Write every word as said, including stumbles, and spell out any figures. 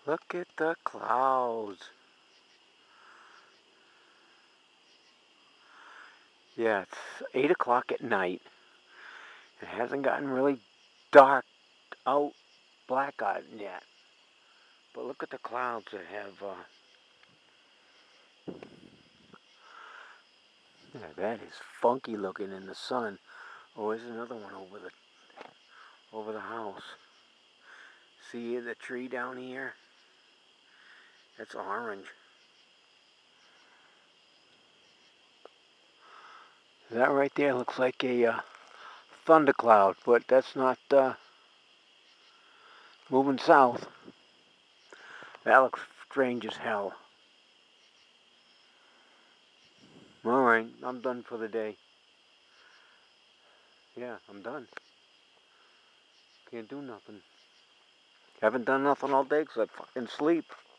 Look at the clouds. Yeah, it's eight o'clock at night. It hasn't gotten really dark out, black out yet. But look at the clouds that have, uh, yeah, that is funky looking in the sun. Oh, there's another one over the, over the house. See the tree down here? It's orange. That right there looks like a uh, thundercloud, but that's not uh, moving south. That looks strange as hell. Alright, I'm done for the day. Yeah, I'm done. Can't do nothing. Haven't done nothing all day because I fucking sleep.